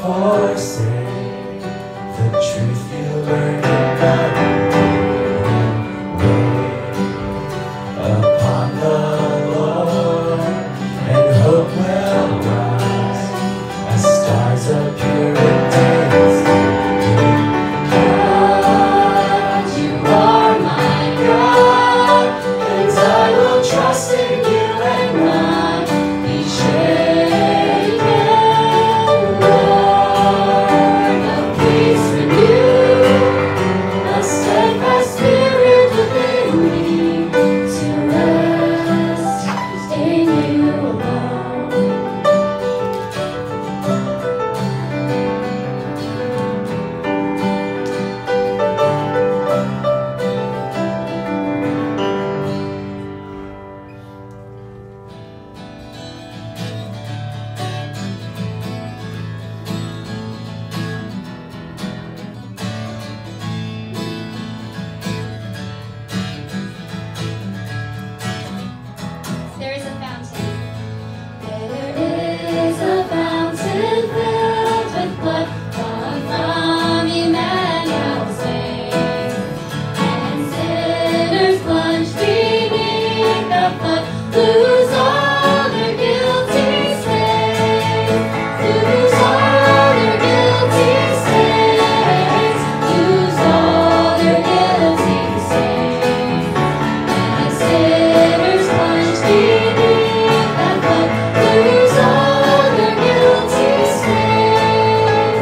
forsake the truth you learned in God. Upon the Lord, and hope will rise as stars appear in day's God, you are my God, and I will trust in you and not be shaken. Lord, of peace renew a steadfast spirit within me to rest in you alone. There is a fountain. There is a fountain filled with blood drawn from Emmanuel's veins, and sinners plunged beneath the flood lose all their guilty stains, lose all their guilty stains, lose all their guilty stains. And sinners plunged beneath that flood lose all their guilty stains.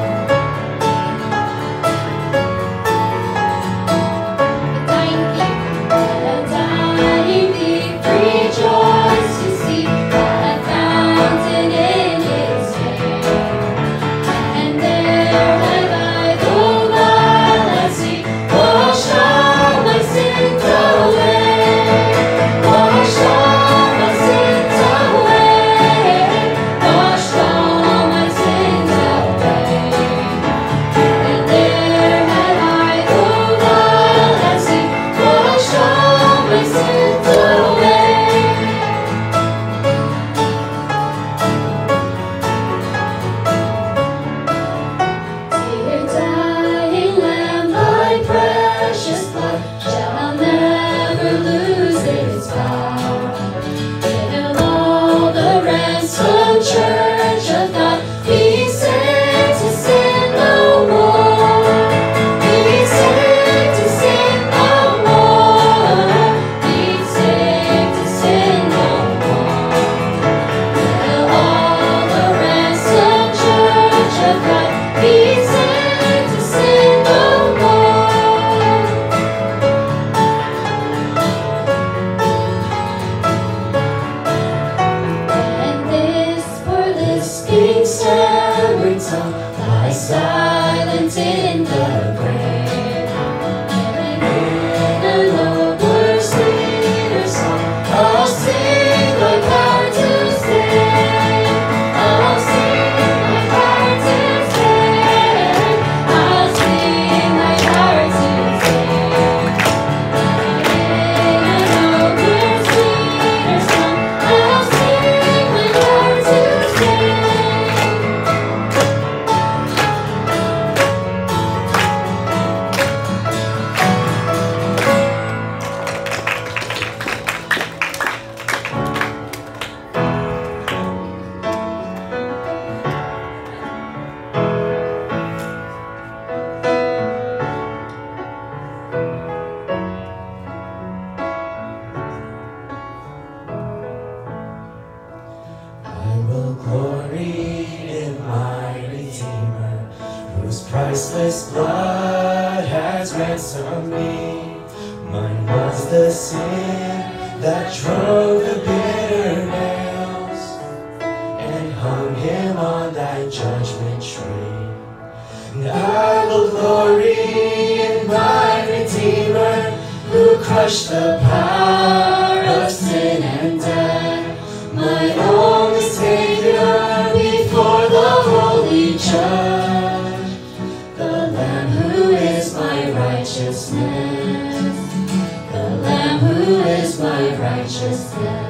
The dying thief rejoiced to see that fountain in his veins. And there have I, though not at sea, washed all my sins away, washed all my sins away, washed all my sins away. And there have I, though not at sea, washed all my sins away. Dear dying Lamb, thy precious blood shall never lose its power. Till all the ransomed church of God be saved to sin no more, be saved to sin no more, be saved to sin no more. Till all the ransomed church of God be saved to sin no more. And this poor lisping stammering tongue lies silent in the grave, and in a nobler, sweeter song I'll sing my power to save, I'll sing my power to save, I'll sing my power to save. In a nobler, sweeter song I'll sing my power to save. I will glory in my Redeemer, whose priceless blood has ransomed me. Mine was the sin that drove the bitter nails and hung him on that judgment tree. And I will glory in my Redeemer, who crushed the power of sin and death, my only Savior before the holy judge, the Lamb who is my righteousness, the Lamb who is my righteousness.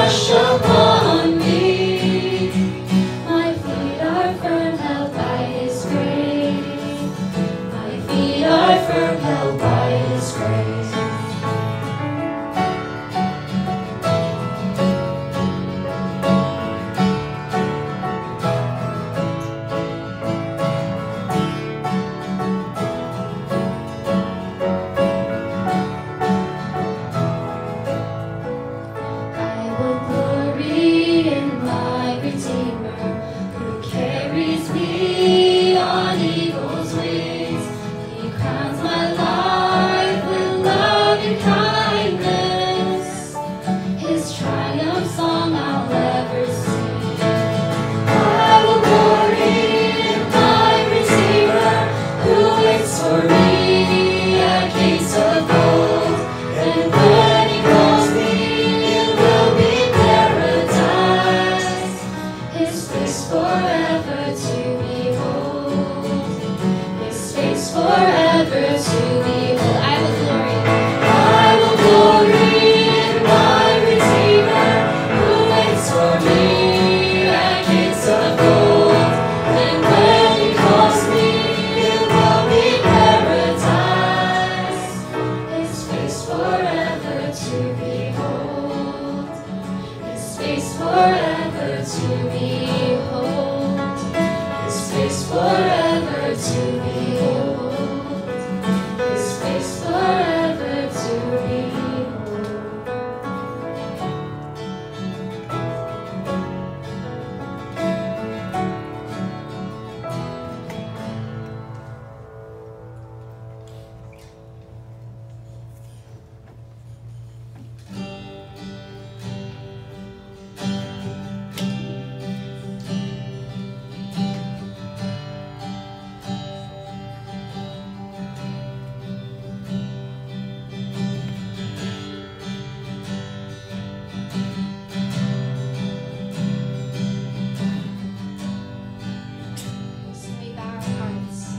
rush upon me. My feet are firm, held by His grace. My feet are firm, held by His grace. I will glory in my Redeemer, who carries me on eagle's wings. He crowns my life with love and kindness. His triumph song I'll ever sing. I will glory in my Redeemer, who waits for me at gates of gold. And when He calls me, it will be paradise. His face forever to behold. His face forever to behold. I will glory in my Redeemer, who waits for me at gates of gold. And when He calls me, it will be paradise. His face forever to behold. His face forever to behold. His face forever to behold. His face forever to behold. So we bow our hearts.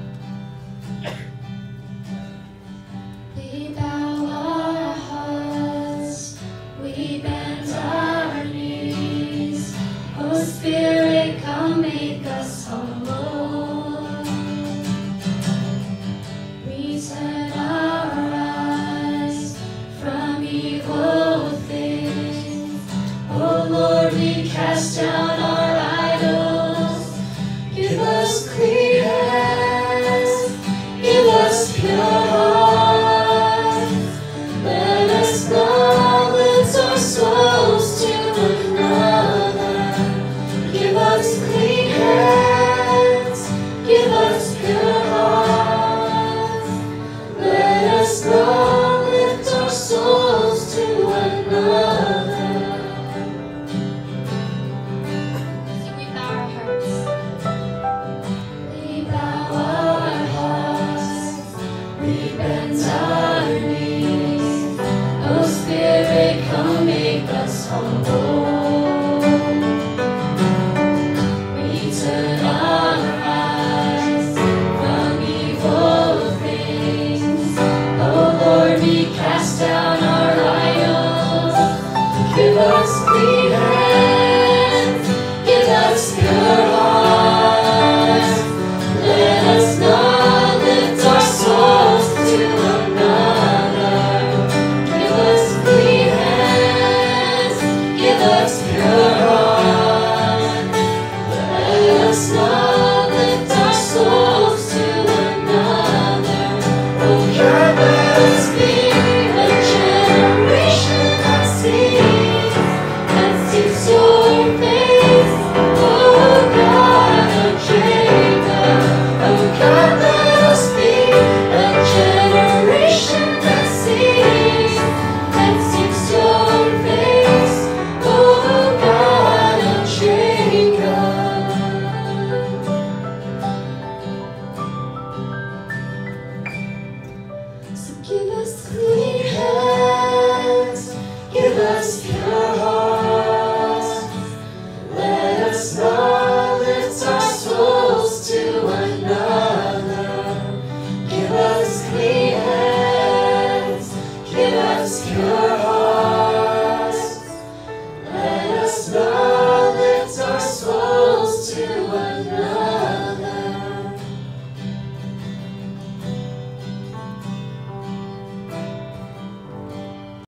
We bow our hearts, we bend our knees. Oh Spirit, come make us humble. We turn our eyes from evil things. Oh Lord, we cast down all